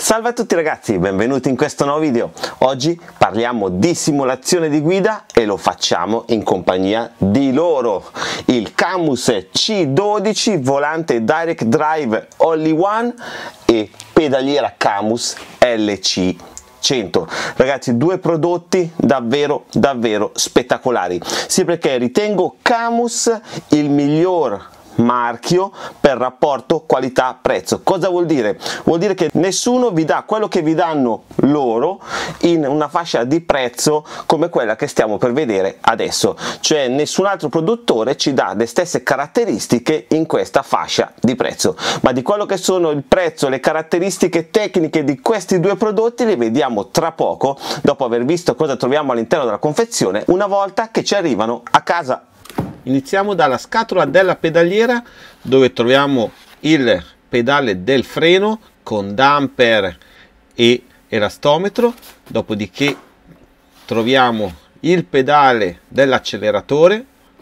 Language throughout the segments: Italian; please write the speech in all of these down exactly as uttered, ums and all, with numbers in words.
Salve a tutti ragazzi, benvenuti in questo nuovo video. Oggi parliamo di simulazione di guida e lo facciamo in compagnia di loro, il Camus C dodici, volante Direct Drive All in One e pedaliera Camus L C cento. Ragazzi, due prodotti davvero davvero spettacolari, sì, perché ritengo Camus il miglior marchio per rapporto qualità-prezzo. Cosa vuol dire? Vuol dire che nessuno vi dà quello che vi danno loro in una fascia di prezzo come quella che stiamo per vedere adesso, cioè nessun altro produttore ci dà le stesse caratteristiche in questa fascia di prezzo. Ma di quello che sono il prezzo, le caratteristiche tecniche di questi due prodotti le vediamo tra poco, dopo aver visto cosa troviamo all'interno della confezione, una volta che ci arrivano a casa. Iniziamo dalla scatola della pedaliera, dove troviamo il pedale del freno con damper e elastometro, dopodiché troviamo il pedale dell'acceleratore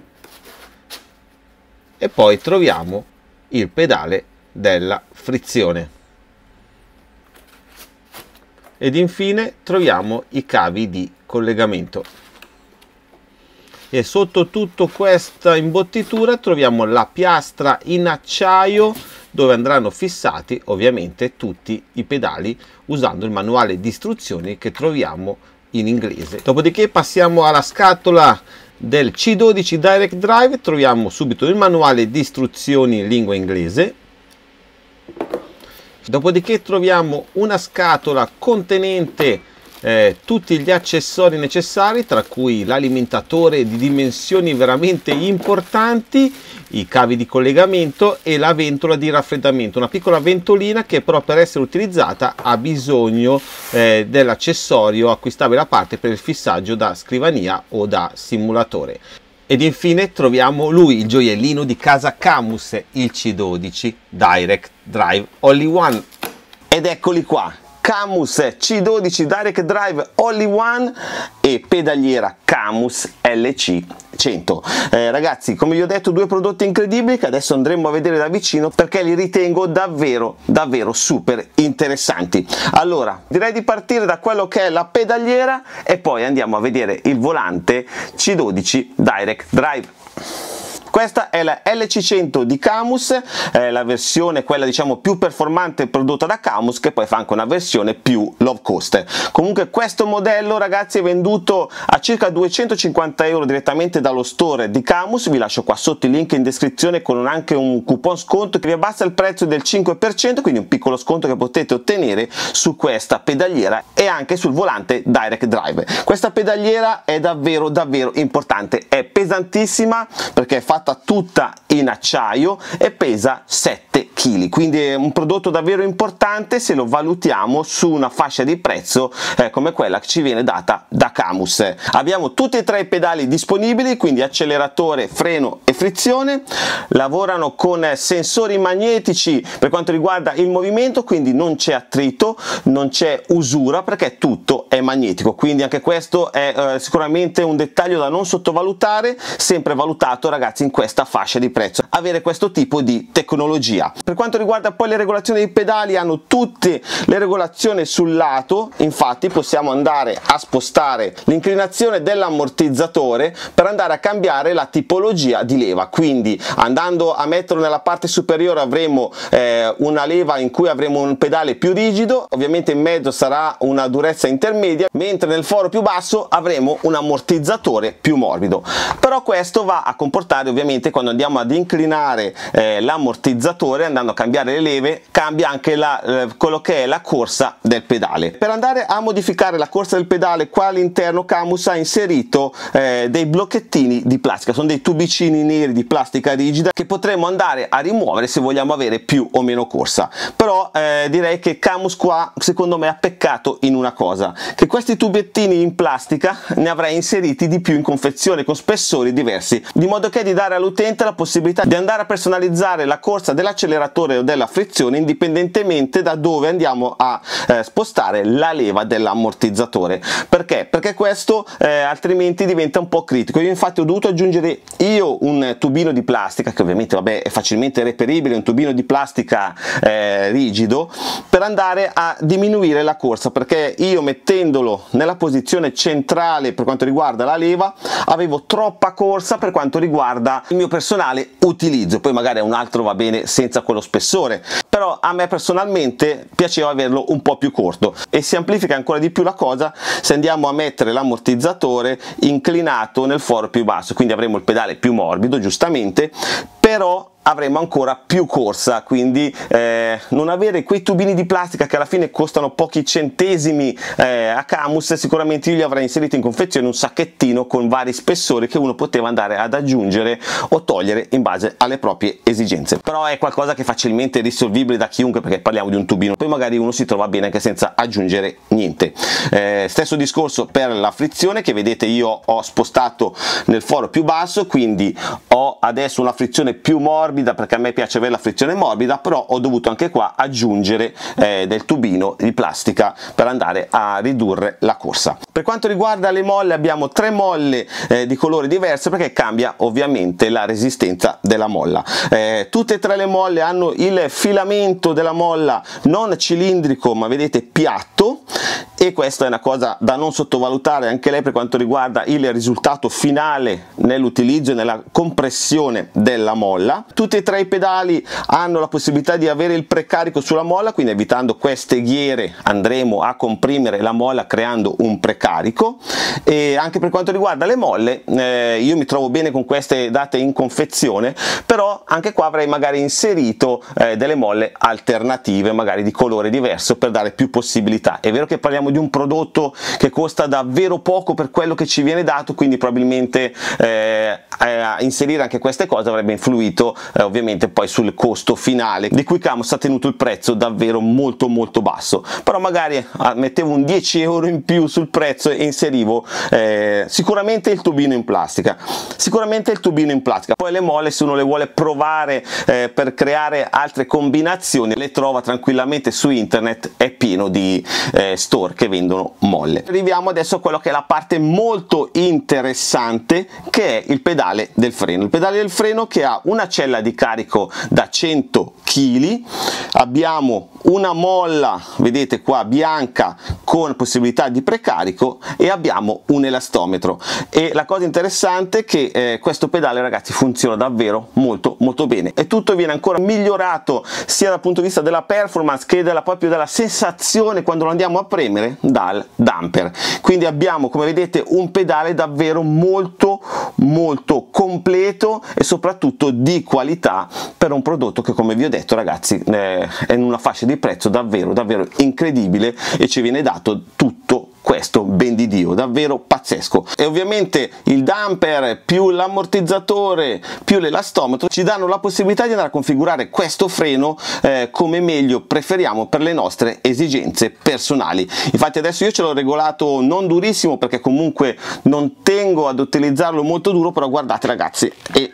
e poi troviamo il pedale della frizione ed infine troviamo i cavi di collegamento. E sotto tutta questa imbottitura troviamo la piastra in acciaio dove andranno fissati ovviamente tutti i pedali usando il manuale di istruzioni che troviamo in inglese. Dopodiché passiamo alla scatola del C dodici Direct Drive, troviamo subito il manuale di istruzioni in lingua inglese. Dopodiché troviamo una scatola contenente Eh, tutti gli accessori necessari, tra cui l'alimentatore di dimensioni veramente importanti, i cavi di collegamento e la ventola di raffreddamento, una piccola ventolina che però per essere utilizzata ha bisogno eh, dell'accessorio acquistabile a parte per il fissaggio da scrivania o da simulatore. Ed infine troviamo lui, il gioiellino di casa Camus, il C dodici Direct Drive All in One. Ed eccoli qua, Camus C dodici Direct Drive All in One e pedaliera Camus L C cento. Eh, ragazzi, come vi ho detto, due prodotti incredibili che adesso andremo a vedere da vicino perché li ritengo davvero davvero super interessanti. Allora, direi di partire da quello che è la pedaliera e poi andiamo a vedere il volante C dodici Direct Drive. Questa è la L C cento di Camus, eh, la versione quella diciamo più performante prodotta da Camus, che poi fa anche una versione più low cost. Comunque questo modello ragazzi è venduto a circa duecentocinquanta euro direttamente dallo store di Camus. Vi lascio qua sotto il link in descrizione con anche un coupon sconto che vi abbassa il prezzo del cinque per cento, quindi un piccolo sconto che potete ottenere su questa pedaliera e anche sul volante Direct Drive. Questa pedaliera è davvero davvero importante, è pesantissima perché è fatta tutta in acciaio e pesa sette chili, quindi è un prodotto davvero importante se lo valutiamo su una fascia di prezzo eh, come quella che ci viene data da Camus. Abbiamo tutti e tre i pedali disponibili, quindi acceleratore, freno e frizione. Lavorano con sensori magnetici per quanto riguarda il movimento, quindi non c'è attrito, non c'è usura perché tutto è magnetico, quindi anche questo è eh, sicuramente un dettaglio da non sottovalutare, sempre valutato ragazzi in questa fascia di prezzo, avere questo tipo di tecnologia. Per quanto riguarda poi le regolazioni dei pedali, hanno tutte le regolazioni sul lato, infatti possiamo andare a spostare l'inclinazione dell'ammortizzatore per andare a cambiare la tipologia di leva, quindi andando a metterlo nella parte superiore avremo eh, una leva in cui avremo un pedale più rigido, ovviamente in mezzo sarà una durezza intermedia, mentre nel foro più basso avremo un ammortizzatore più morbido. Però questo va a comportare ovviamente quando andiamo ad inclinare eh, l'ammortizzatore, andando a cambiare le leve, cambia anche la, eh, quello che è la corsa del pedale. Per andare a modificare la corsa del pedale, qua all'interno Camus ha inserito eh, dei blocchettini di plastica, sono dei tubicini neri di plastica rigida che potremo andare a rimuovere se vogliamo avere più o meno corsa. Però eh, direi che Camus qua secondo me ha peccato in una cosa, che questi tubettini in plastica ne avrei inseriti di più in confezione con spessori diversi, di modo che di dare dare all'utente la possibilità di andare a personalizzare la corsa dell'acceleratore o della frizione indipendentemente da dove andiamo a eh, spostare la leva dell'ammortizzatore. Perché? Perché questo eh, altrimenti diventa un po' critico. Io infatti ho dovuto aggiungere io un tubino di plastica, che ovviamente vabbè è facilmente reperibile, un tubino di plastica eh, rigido, per andare a diminuire la corsa, perché io mettendolo nella posizione centrale per quanto riguarda la leva avevo troppa corsa per quanto riguarda il mio personale utilizzo. Poi magari a un altro va bene senza quello spessore, però a me personalmente piaceva averlo un po' più corto, e si amplifica ancora di più la cosa se andiamo a mettere l'ammortizzatore inclinato nel foro più basso, quindi avremo il pedale più morbido giustamente, però avremo ancora più corsa. Quindi eh, non avere quei tubini di plastica che alla fine costano pochi centesimi eh, a Camus, sicuramente io li avrei inseriti in confezione un sacchettino con vari spessori che uno poteva andare ad aggiungere o togliere in base alle proprie esigenze. Però è qualcosa che è facilmente risolvibile da chiunque, perché parliamo di un tubino, poi magari uno si trova bene anche senza aggiungere niente. Eh, stesso discorso per la frizione, che vedete io ho spostato nel foro più basso, quindi ho adesso una frizione più morbida, perché a me piace avere la frizione morbida, però ho dovuto anche qua aggiungere eh, del tubino di plastica per andare a ridurre la corsa. Per quanto riguarda le molle, abbiamo tre molle eh, di colore diverso, perché cambia ovviamente la resistenza della molla. Eh, tutte e tre le molle hanno il filamento della molla non cilindrico, ma vedete piatto, e questa è una cosa da non sottovalutare anche lei per quanto riguarda il risultato finale nell'utilizzo e nella compressione della molla. Tutti e tre i pedali hanno la possibilità di avere il precarico sulla molla, quindi evitando queste ghiere andremo a comprimere la molla creando un precarico. E anche per quanto riguarda le molle, eh, io mi trovo bene con queste date in confezione, però anche qua avrei magari inserito eh, delle molle alternative, magari di colore diverso, per dare più possibilità. È vero che parliamo di un prodotto che costa davvero poco per quello che ci viene dato, quindi probabilmente eh, a inserire anche queste cose avrebbe influito eh, ovviamente poi sul costo finale, di cui Camus ha tenuto il prezzo davvero molto molto basso. Però magari eh, mettevo un dieci euro in più sul prezzo e inserivo eh, sicuramente il tubino in plastica, sicuramente il tubino in plastica. Poi le molle, se uno le vuole provare eh, per creare altre combinazioni, le trova tranquillamente su internet, è pieno di eh, store che vendono molle. Arriviamo adesso a quello che è la parte molto interessante, che è il pedale del freno. Il pedale del freno che ha una cella di carico da cento chili, abbiamo una molla, vedete qua, bianca con possibilità di precarico, e abbiamo un elastometro. E la cosa interessante è che eh, questo pedale, ragazzi, funziona davvero molto molto bene, e tutto viene ancora migliorato sia dal punto di vista della performance che della, proprio della sensazione quando lo andiamo a premere, dal damper. Quindi abbiamo, come vedete, un pedale davvero molto molto completo e soprattutto di qualità per un prodotto che, come vi ho detto, ragazzi, eh, è in una fascia di prezzo davvero davvero incredibile, e ci viene dato tutto questo ben di Dio, davvero pazzesco. E ovviamente il damper più l'ammortizzatore più l'elastometro ci danno la possibilità di andare a configurare questo freno eh, come meglio preferiamo per le nostre esigenze personali. Infatti adesso io ce l'ho regolato non durissimo, perché comunque non tengo ad utilizzarlo molto duro, però guardate, ragazzi, e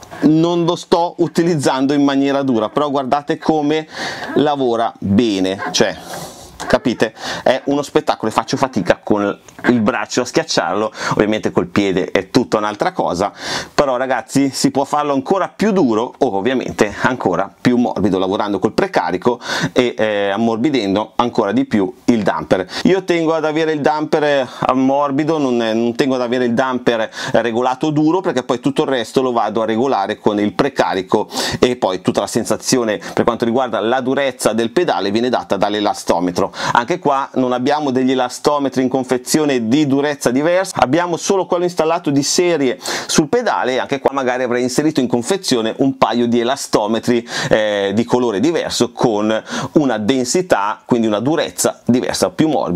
non lo sto utilizzando in maniera dura, però guardate come lavora bene, cioè capite? È uno spettacolo e faccio fatica con il braccio a schiacciarlo, ovviamente col piede è tutta un'altra cosa, però ragazzi si può farlo ancora più duro o ovviamente ancora più morbido, lavorando col precarico e eh, ammorbidendo ancora di più il damper. Io tengo ad avere il damper morbido, non, non tengo ad avere il damper regolato duro, perché poi tutto il resto lo vado a regolare con il precarico, e poi tutta la sensazione per quanto riguarda la durezza del pedale viene data dall'elastometro. Anche qua non abbiamo degli elastometri in confezione di durezza diversa, abbiamo solo quello installato di serie sul pedale, e anche qua magari avrei inserito in confezione un paio di elastometri eh, di colore diverso, con una densità, quindi una durezza diversa, più morbido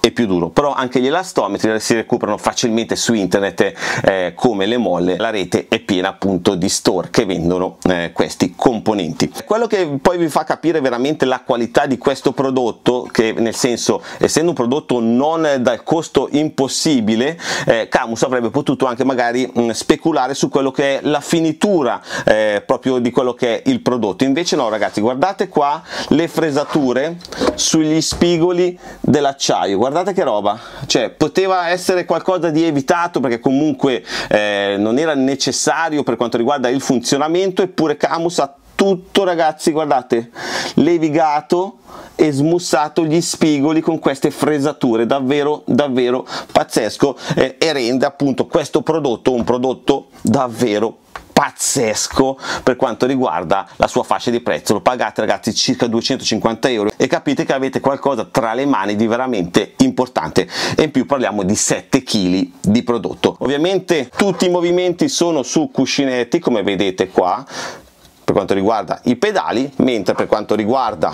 e più duro, però anche gli elastometri si recuperano facilmente su internet, eh, come le molle. La rete è piena appunto di store che vendono eh, questi componenti. Quello che poi vi fa capire veramente la qualità di questo prodotto, che nel senso, essendo un prodotto non dal costo impossibile, eh, Camus avrebbe potuto anche magari mh, speculare su quello che è la finitura eh, proprio di quello che è il prodotto. Invece no ragazzi, guardate qua le fresature sugli spigoli dell'acciaio, guardate che roba, cioè poteva essere qualcosa di evitato perché comunque eh, non era necessario per quanto riguarda il funzionamento, eppure Camus ha tutto ragazzi, guardate, levigato e smussato gli spigoli con queste fresature, davvero davvero pazzesco, eh, e rende appunto questo prodotto un prodotto davvero pazzesco per quanto riguarda la sua fascia di prezzo. Lo pagate ragazzi circa duecentocinquanta euro e capite che avete qualcosa tra le mani di veramente importante, e in più parliamo di sette chili di prodotto. Ovviamente tutti i movimenti sono su cuscinetti, come vedete qua, per quanto riguarda i pedali, mentre per quanto riguarda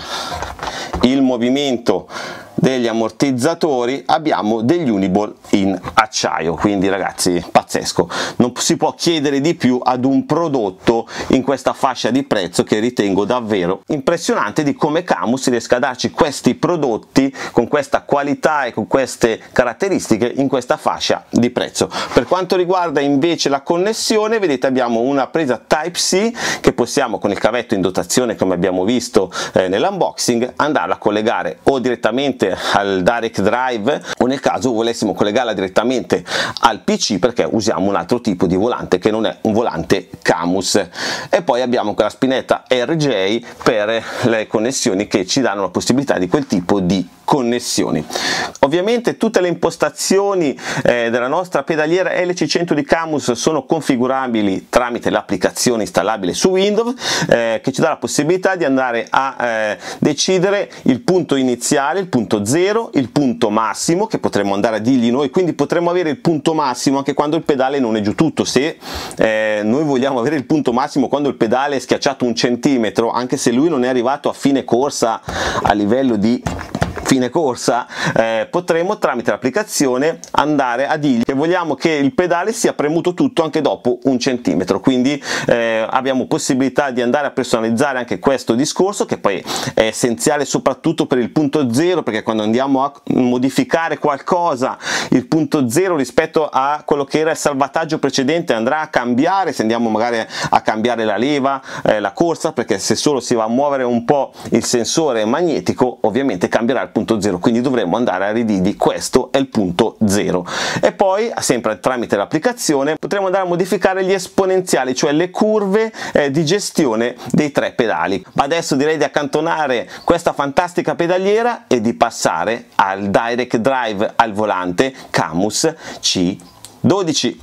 il movimento degli ammortizzatori abbiamo degli Uniball in acciaio, quindi ragazzi pazzesco, non si può chiedere di più ad un prodotto in questa fascia di prezzo, che ritengo davvero impressionante di come Camus riesca a darci questi prodotti con questa qualità e con queste caratteristiche in questa fascia di prezzo. Per quanto riguarda invece la connessione, vedete abbiamo una presa Type C che possiamo con il cavetto in dotazione, come abbiamo visto eh, nell'unboxing, andarla a collegare o direttamente al direct drive o nel caso volessimo collegarla direttamente al P C, perché usiamo un altro tipo di volante che non è un volante Camus. E poi abbiamo quella spinetta R J per le connessioni che ci danno la possibilità di quel tipo di connessioni. Ovviamente tutte le impostazioni eh, della nostra pedaliera L C cento di Camus sono configurabili tramite l'applicazione installabile su Windows, eh, che ci dà la possibilità di andare a eh, decidere il punto iniziale, il punto zero, il punto massimo, che potremmo andare a dirgli noi, quindi potremmo avere il punto massimo anche quando il pedale non è giù tutto. Se eh, noi vogliamo avere il punto massimo quando il pedale è schiacciato un centimetro, anche se lui non è arrivato a fine corsa, a livello di fine corsa, eh, potremo tramite l'applicazione andare a dirgli che vogliamo che il pedale sia premuto tutto anche dopo un centimetro, quindi eh, abbiamo possibilità di andare a personalizzare anche questo discorso, che poi è essenziale soprattutto per il punto zero, perché quando andiamo a modificare qualcosa il punto zero rispetto a quello che era il salvataggio precedente andrà a cambiare, se andiamo magari a cambiare la leva, eh, la corsa, perché se solo si va a muovere un po' il sensore magnetico ovviamente cambierà il punto zero, quindi dovremmo andare a ridirgli questo è il punto zero. E poi sempre tramite l'applicazione potremo andare a modificare gli esponenziali, cioè le curve eh, di gestione dei tre pedali. Ma adesso direi di accantonare questa fantastica pedaliera e di passare al direct drive al volante Camus C dodici.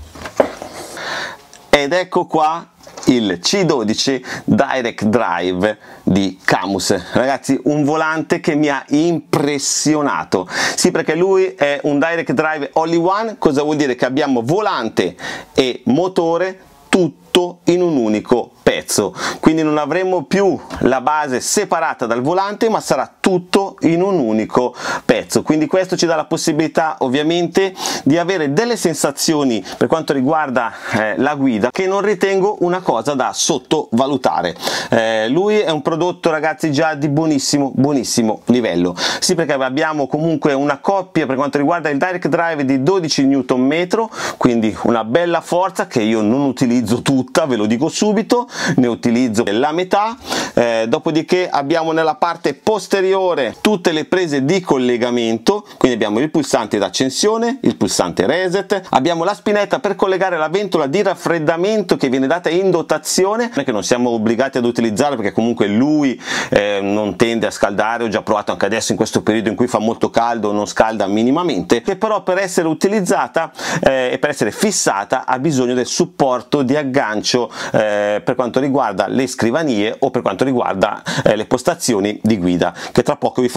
Ed ecco qua il C dodici Direct Drive di Camus. Ragazzi, un volante che mi ha impressionato, sì, perché lui è un Direct Drive All in One. Cosa vuol dire? Che abbiamo volante e motore tutto in un unico pezzo, quindi non avremo più la base separata dal volante, ma sarà tutto in un unico pezzo. Quindi questo ci dà la possibilità ovviamente di avere delle sensazioni per quanto riguarda eh, la guida che non ritengo una cosa da sottovalutare. Eh, lui è un prodotto ragazzi già di buonissimo buonissimo livello, sì, perché abbiamo comunque una coppia per quanto riguarda il direct drive di dodici newton metro, quindi una bella forza che io non utilizzo tutta, ve lo dico subito, ne utilizzo la metà. Eh, dopodiché abbiamo nella parte posteriore tutte le prese di collegamento, quindi abbiamo il pulsante d'accensione, il pulsante reset, abbiamo la spinetta per collegare la ventola di raffreddamento che viene data in dotazione, che non siamo obbligati ad utilizzare perché comunque lui eh, non tende a scaldare. Ho già provato anche adesso in questo periodo in cui fa molto caldo, non scalda minimamente, che però per essere utilizzata eh, e per essere fissata ha bisogno del supporto di aggancio eh, per quanto riguarda le scrivanie o per quanto riguarda eh, le postazioni di guida, che tra poco vi farò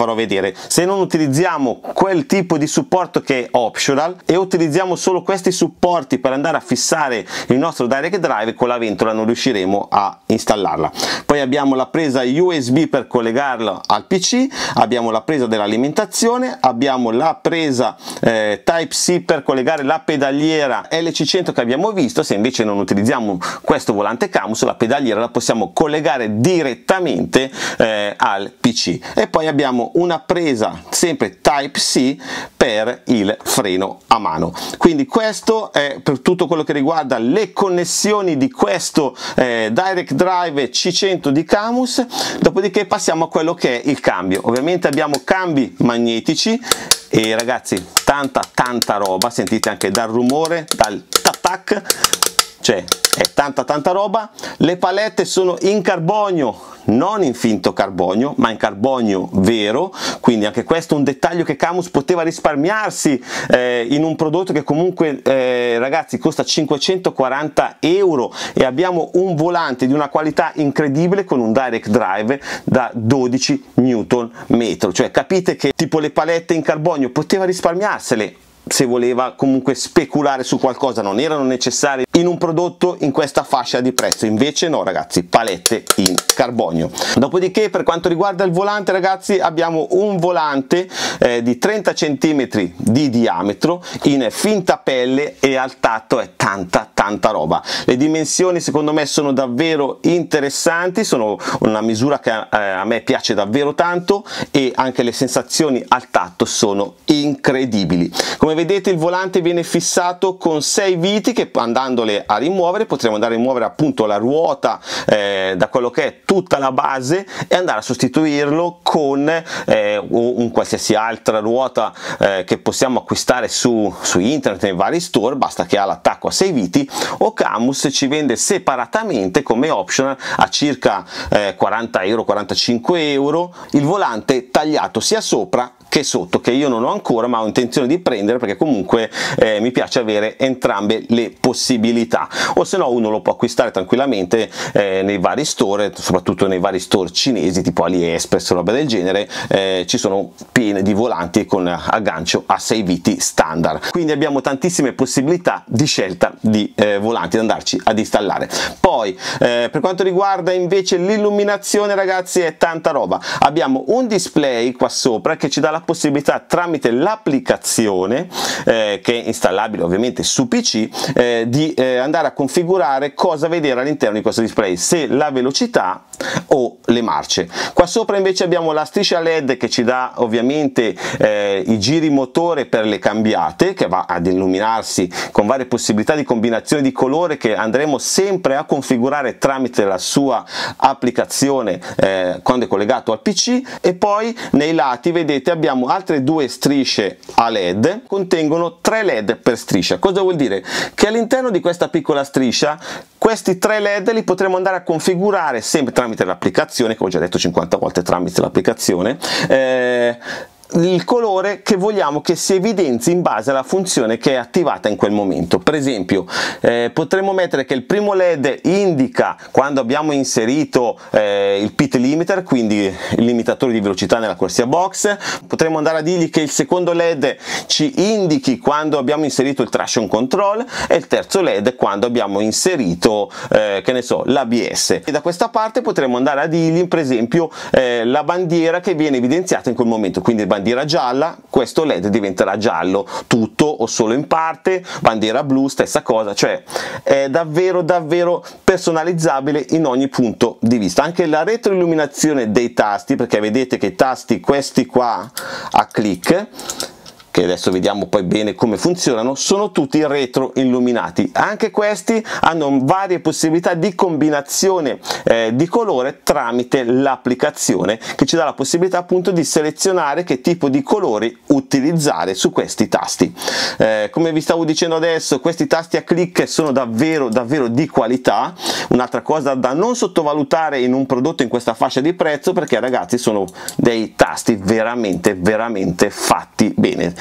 farò vedere. Se non utilizziamo quel tipo di supporto che è optional e utilizziamo solo questi supporti per andare a fissare il nostro direct drive, con la ventola non riusciremo a installarla. Poi abbiamo la presa U S B per collegarla al P C, abbiamo la presa dell'alimentazione, abbiamo la presa eh, Type C per collegare la pedaliera L C cento che abbiamo visto. Se invece non utilizziamo questo volante Camus, la pedaliera la possiamo collegare direttamente eh, al P C. E poi abbiamo una presa sempre Type C per il freno a mano. Quindi questo è per tutto quello che riguarda le connessioni di questo eh, direct drive C cento di Camus. Dopodiché passiamo a quello che è il cambio. Ovviamente abbiamo cambi magnetici e ragazzi tanta tanta roba, sentite anche dal rumore, dal tac tac, cioè è tanta tanta roba. Le palette sono in carbonio, non in finto carbonio ma in carbonio vero, quindi anche questo è un dettaglio che Camus poteva risparmiarsi eh, in un prodotto che comunque eh, ragazzi costa cinquecentoquaranta euro, e abbiamo un volante di una qualità incredibile con un direct drive da dodici newton metro, cioè capite che tipo le palette in carbonio poteva risparmiarsele se voleva comunque speculare su qualcosa, non erano necessarie in un prodotto in questa fascia di prezzo. Invece no ragazzi, palette in carbonio. Dopodiché per quanto riguarda il volante ragazzi, abbiamo un volante eh, di trenta centimetri di diametro in finta pelle e al tatto è tanta tanta roba. Le dimensioni secondo me sono davvero interessanti, sono una misura che eh, a me piace davvero tanto, e anche le sensazioni al tatto sono incredibili. Come vedete il volante viene fissato con sei viti che andandole a rimuovere potremo andare a rimuovere appunto la ruota eh, da quello che è tutta la base e andare a sostituirlo con eh, un qualsiasi altra ruota eh, che possiamo acquistare su, su internet nei vari store, basta che ha l'attacco a sei viti, o Camus ci vende separatamente come optional a circa eh, quaranta euro, quarantacinque euro il volante tagliato sia sopra che sotto, che io non ho ancora ma ho intenzione di prendere perché comunque eh, mi piace avere entrambe le possibilità, o se no uno lo può acquistare tranquillamente eh, nei vari store, soprattutto nei vari store cinesi tipo AliExpress o roba del genere, eh, ci sono piene di volanti con aggancio a sei viti standard, quindi abbiamo tantissime possibilità di scelta di eh, volanti da andarci ad installare. Poi eh, per quanto riguarda invece l'illuminazione ragazzi è tanta roba, abbiamo un display qua sopra che ci dà la possibilità tramite l'applicazione eh, che è installabile ovviamente su P C eh, di eh, andare a configurare cosa vedere all'interno di questo display, se la velocità o le marce. Qua sopra invece abbiamo la striscia L E D che ci dà ovviamente eh, i giri motore per le cambiate, che va ad illuminarsi con varie possibilità di combinazione di colore che andremo sempre a configurare tramite la sua applicazione eh, quando è collegato al P C. E poi nei lati vedete abbiamo altre due strisce a L E D, contengono tre L E D per striscia. Cosa vuol dire? Che all'interno di questa piccola striscia questi tre L E D li potremo andare a configurare sempre tramite l'applicazione, come ho già detto cinquanta volte tramite l'applicazione, eh, il colore che vogliamo che si evidenzi in base alla funzione che è attivata in quel momento. Per esempio eh, potremmo mettere che il primo L E D indica quando abbiamo inserito eh, il pit limiter, quindi il limitatore di velocità nella corsia box. Potremmo andare a dirgli che il secondo L E D ci indichi quando abbiamo inserito il traction control e il terzo L E D quando abbiamo inserito eh, che ne so, l'A B S. E da questa parte potremmo andare a dirgli per esempio eh, la bandiera che viene evidenziata in quel momento, quindi bandiera gialla, questo L E D diventerà giallo tutto o solo in parte, bandiera blu stessa cosa, cioè è davvero davvero personalizzabile in ogni punto di vista. Anche la retroilluminazione dei tasti, perché vedete che i tasti questi qua a clic, che adesso vediamo poi bene come funzionano, sono tutti retro illuminati. Anche questi hanno varie possibilità di combinazione eh, di colore tramite l'applicazione, che ci dà la possibilità appunto di selezionare che tipo di colori utilizzare su questi tasti. Eh, come vi stavo dicendo adesso, questi tasti a clic sono davvero davvero di qualità, un'altra cosa da non sottovalutare in un prodotto in questa fascia di prezzo, perché ragazzi sono dei tasti veramente veramente fatti bene.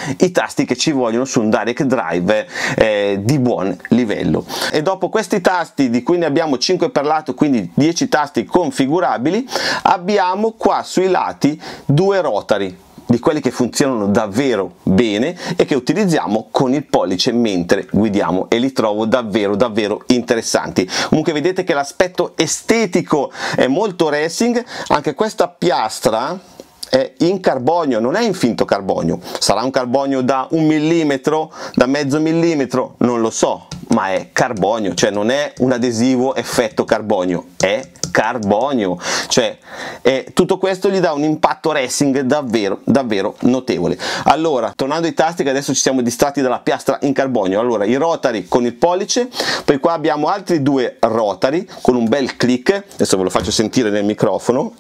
i tasti che ci vogliono su un direct drive eh, di buon livello. E dopo questi tasti, di cui ne abbiamo cinque per lato, quindi dieci tasti configurabili, abbiamo qua sui lati due rotary, di quelli che funzionano davvero bene e che utilizziamo con il pollice mentre guidiamo, e li trovo davvero davvero interessanti. Comunque vedete che l'aspetto estetico è molto racing. Anche questa piastra è in carbonio, non è in finto carbonio, sarà un carbonio da un millimetro, da mezzo millimetro, non lo so, ma è carbonio, cioè non è un adesivo effetto carbonio, è carbonio, cioè eh, tutto questo gli dà un impatto racing davvero davvero notevole. Allora, tornando ai tasti, che adesso ci siamo distratti dalla piastra in carbonio, allora i rotary con il pollice, poi qua abbiamo altri due rotary con un bel click, adesso ve lo faccio sentire nel microfono.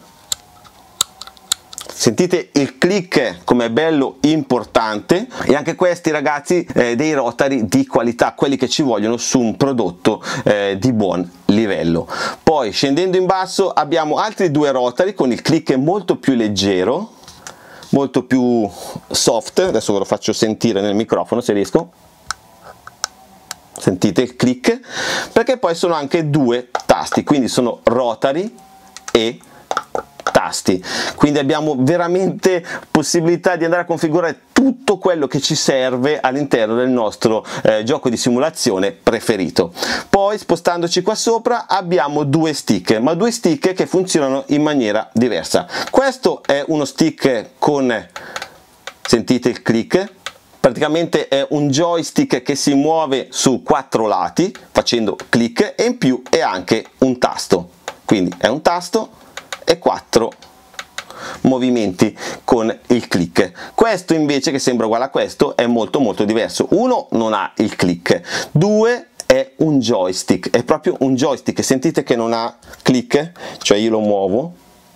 Sentite il click come è bello importante, e anche questi ragazzi eh, dei rotary di qualità, quelli che ci vogliono su un prodotto eh, di buon livello. Poi scendendo in basso abbiamo altri due rotary con il click molto più leggero, molto più soft, adesso ve lo faccio sentire nel microfono se riesco. Sentite il click, perché poi sono anche due tasti, quindi sono rotary e tasti, quindi abbiamo veramente possibilità di andare a configurare tutto quello che ci serve all'interno del nostro eh, gioco di simulazione preferito. Poi spostandoci qua sopra abbiamo due stick, ma due stick che funzionano in maniera diversa. Questo è uno stick con, sentite il click, praticamente è un joystick che si muove su quattro lati facendo click, e in più è anche un tasto, quindi è un tasto e quattro movimenti con il click. Questo invece, che sembra uguale a questo, è molto molto diverso. Uno non ha il click, due è un joystick, è proprio un joystick, sentite che non ha click, cioè io lo muovo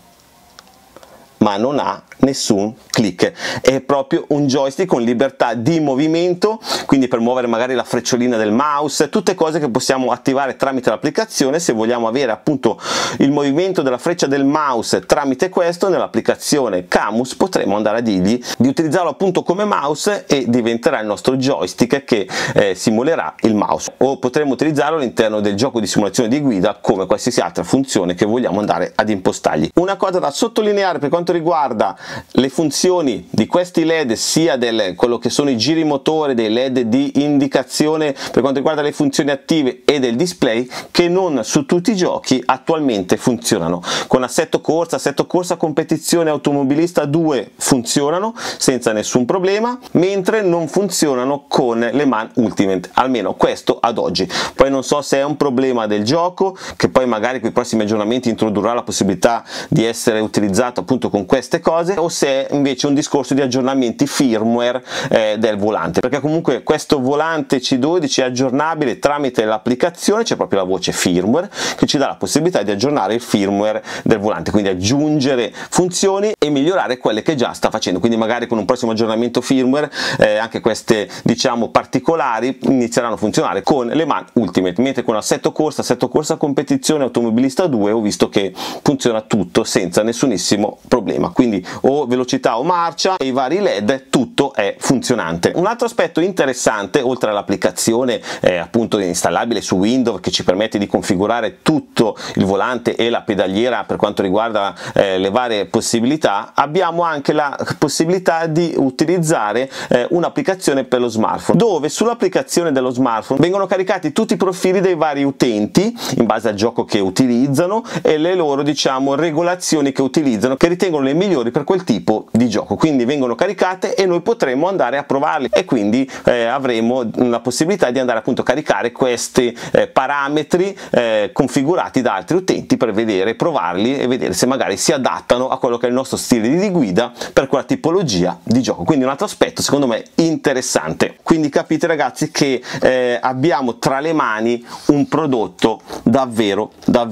ma non ha nessun click, è proprio un joystick con libertà di movimento, quindi per muovere magari la frecciolina del mouse, tutte cose che possiamo attivare tramite l'applicazione. Se vogliamo avere appunto il movimento della freccia del mouse tramite questo, nell'applicazione Camus potremo andare a dirgli di utilizzarlo appunto come mouse e diventerà il nostro joystick che eh, simulerà il mouse, o potremo utilizzarlo all'interno del gioco di simulazione di guida come qualsiasi altra funzione che vogliamo andare ad impostargli. Una cosa da sottolineare per quanto riguarda le funzioni di questi led, sia del quello che sono i giri motore, dei led di indicazione per quanto riguarda le funzioni attive e del display, che non su tutti i giochi attualmente funzionano. Con assetto corsa, assetto corsa competizione, automobilista due funzionano senza nessun problema, mentre non funzionano con Le Mans Ultimate, almeno questo ad oggi. Poi non so se è un problema del gioco, che poi magari con i prossimi aggiornamenti introdurrà la possibilità di essere utilizzato appunto con queste cose, o se è invece un discorso di aggiornamenti firmware eh, del volante, perché comunque questo volante C dodici è aggiornabile tramite l'applicazione, c'è proprio la voce firmware che ci dà la possibilità di aggiornare il firmware del volante, quindi aggiungere funzioni e migliorare quelle che già sta facendo. Quindi magari con un prossimo aggiornamento firmware eh, anche queste diciamo particolari inizieranno a funzionare con Le Mans Ultimate, mentre con assetto corsa, assetto corsa competizione, automobilista due ho visto che funziona tutto senza nessunissimo problema. Quindi o velocità o marcia e i vari led, tutto è funzionante. Un altro aspetto interessante, oltre all'applicazione eh, appunto installabile su Windows, che ci permette di configurare tutto il volante e la pedaliera per quanto riguarda eh, le varie possibilità, abbiamo anche la possibilità di utilizzare eh, un'applicazione per lo smartphone, dove sull'applicazione dello smartphone vengono caricati tutti i profili dei vari utenti in base al gioco che utilizzano e le loro diciamo regolazioni che utilizzano, che ritengono le migliori per quel tipo di gioco. Quindi vengono caricate e noi potremo andare a provarli, e quindi eh, avremo la possibilità di andare appunto a caricare questi eh, parametri eh, configurati da altri utenti per vedere, provarli e vedere se magari si adattano a quello che è il nostro stile di guida per quella tipologia di gioco. Quindi un altro aspetto secondo me interessante. Quindi capite ragazzi che eh, abbiamo tra le mani un prodotto davvero davvero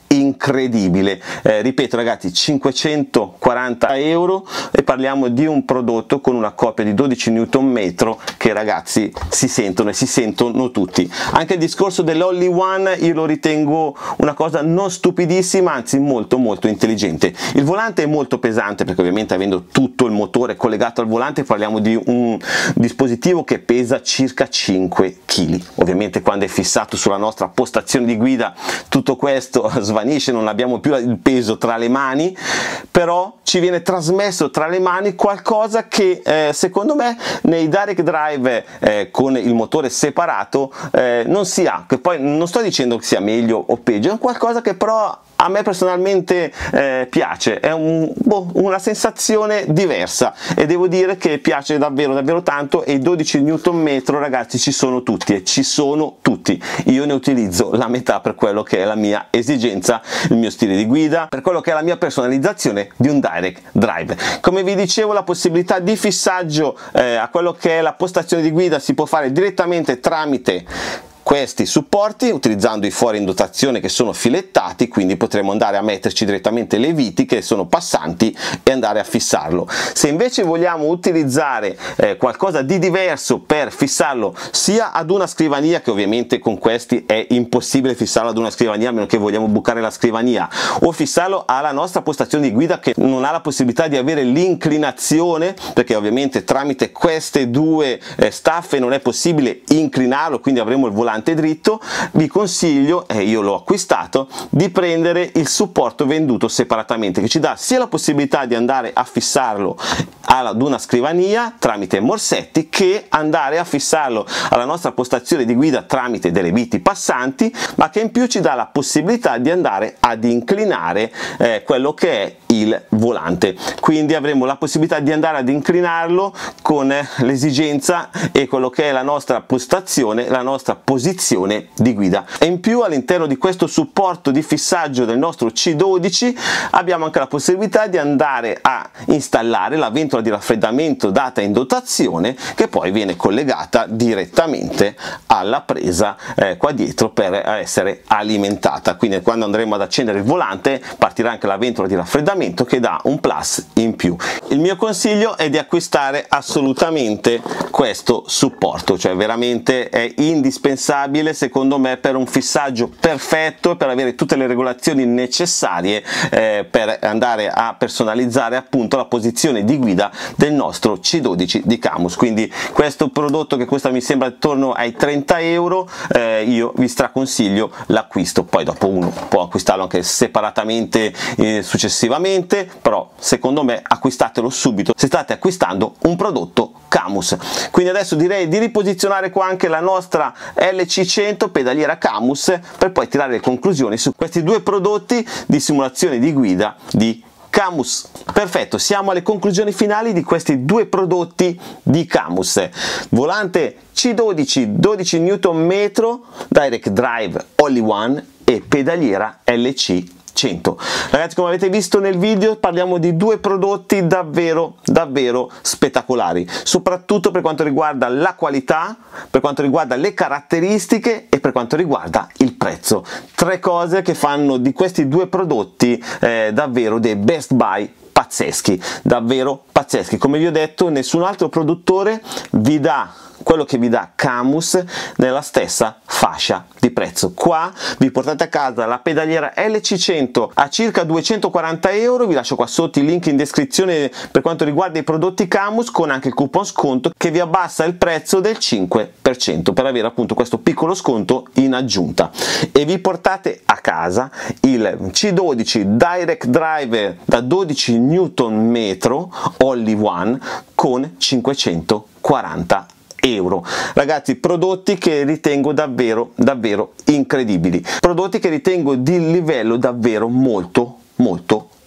incredibile. Eh, ripeto ragazzi, cinquecentoquaranta euro, e parliamo di un prodotto con una coppia di dodici newton metro che ragazzi si sentono e si sentono tutti. Anche il discorso dell'All in One io lo ritengo una cosa non stupidissima, anzi molto molto intelligente. Il volante è molto pesante perché ovviamente avendo tutto il motore collegato al volante parliamo di un dispositivo che pesa circa cinque chili. Ovviamente quando è fissato sulla nostra postazione di guida tutto questo svanisce, non abbiamo più il peso tra le mani, però ci viene trasmesso tra le mani qualcosa che eh, secondo me nei direct drive eh, con il motore separato eh, non si ha, che poi non sto dicendo che sia meglio o peggio, è qualcosa che però a me personalmente eh, piace, è un, boh, una sensazione diversa e devo dire che piace davvero davvero tanto. E i dodici newton metro ragazzi ci sono tutti e ci sono tutti, io ne utilizzo la metà per quello che è la mia esigenza, il mio stile di guida, per quello che è la mia personalizzazione di un direct drive. Come vi dicevo, la possibilità di fissaggio eh, a quello che è la postazione di guida si può fare direttamente tramite questi supporti, utilizzando i fori in dotazione che sono filettati, quindi potremo andare a metterci direttamente le viti che sono passanti e andare a fissarlo. Se invece vogliamo utilizzare eh, qualcosa di diverso per fissarlo sia ad una scrivania, che ovviamente con questi è impossibile fissarlo ad una scrivania a meno che vogliamo bucare la scrivania, o fissarlo alla nostra postazione di guida che non ha la possibilità di avere l'inclinazione, perché ovviamente tramite queste due eh, staffe non è possibile inclinarlo, quindi avremo il volante dritto, vi consiglio, e eh, io l'ho acquistato, di prendere il supporto venduto separatamente, che ci dà sia la possibilità di andare a fissarlo ad una scrivania tramite morsetti, che andare a fissarlo alla nostra postazione di guida tramite delle viti passanti, ma che in più ci dà la possibilità di andare ad inclinare eh, quello che è il volante. Quindi avremo la possibilità di andare ad inclinarlo con eh, l'esigenza e quello che è la nostra postazione, la nostra posizione di guida. E in più all'interno di questo supporto di fissaggio del nostro C dodici abbiamo anche la possibilità di andare a installare la ventola di raffreddamento data in dotazione, che poi viene collegata direttamente alla presa eh, qua dietro per essere alimentata. Quindi quando andremo ad accendere il volante partirà anche la ventola di raffreddamento che dà un plus in più. Il mio consiglio è di acquistare assolutamente questo supporto, cioè veramente è indispensabile secondo me per un fissaggio perfetto, per avere tutte le regolazioni necessarie eh, per andare a personalizzare appunto la posizione di guida del nostro C dodici di Camus. Quindi questo prodotto, che costa mi sembra attorno ai trenta euro, eh, io vi straconsiglio l'acquisto. Poi dopo uno può acquistarlo anche separatamente eh, successivamente, però secondo me acquistatelo subito se state acquistando un prodotto Camus. Quindi adesso direi di riposizionare qua anche la nostra L C cento pedaliera Camus per poi tirare le conclusioni su questi due prodotti di simulazione di guida di Camus. Perfetto, siamo alle conclusioni finali di questi due prodotti di Camus: volante C dodici dodici newton metro direct drive all in one e pedaliera L C cento. Ragazzi, come avete visto nel video, parliamo di due prodotti davvero davvero spettacolari, soprattutto per quanto riguarda la qualità, per quanto riguarda le caratteristiche e per quanto riguarda il prezzo. Tre cose che fanno di questi due prodotti eh, davvero dei best buy pazzeschi, davvero pazzeschi. Come vi ho detto, nessun altro produttore vi dà quello che vi dà Camus nella stessa fascia di prezzo. Qua vi portate a casa la pedaliera L C cento a circa duecentoquaranta euro, vi lascio qua sotto il link in descrizione per quanto riguarda i prodotti Camus, con anche il coupon sconto che vi abbassa il prezzo del cinque per cento per avere appunto questo piccolo sconto in aggiunta, e vi portate a casa il C dodici Direct Drive da dodici newton metro all in one con cinquecentoquaranta euro. Ragazzi, prodotti che ritengo davvero davvero incredibili, prodotti che ritengo di livello davvero molto molto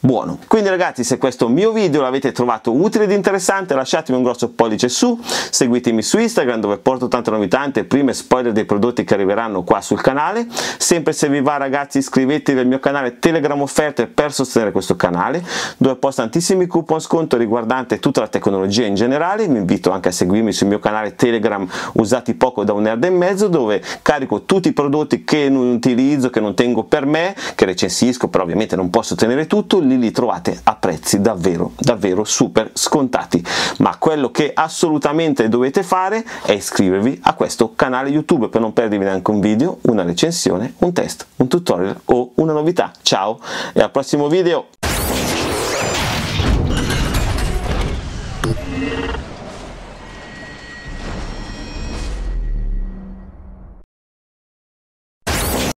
buono. Quindi ragazzi, se questo mio video l'avete trovato utile ed interessante, lasciatemi un grosso pollice su, seguitemi su Instagram dove porto tante novità, tante prime spoiler dei prodotti che arriveranno qua sul canale. Sempre se vi va ragazzi, iscrivetevi al mio canale Telegram offerte per sostenere questo canale, dove posto tantissimi coupon sconto riguardante tutta la tecnologia in generale. Vi invito anche a seguirmi sul mio canale Telegram Usati Poco da un nerd e mezzo, dove carico tutti i prodotti che non utilizzo, che non tengo per me, che recensisco, però ovviamente non posso tenere tutto. Lì li trovate a prezzi davvero davvero super scontati. Ma quello che assolutamente dovete fare è iscrivervi a questo canale YouTube per non perdervi neanche un video, una recensione, un test, un tutorial o una novità. Ciao e al prossimo video!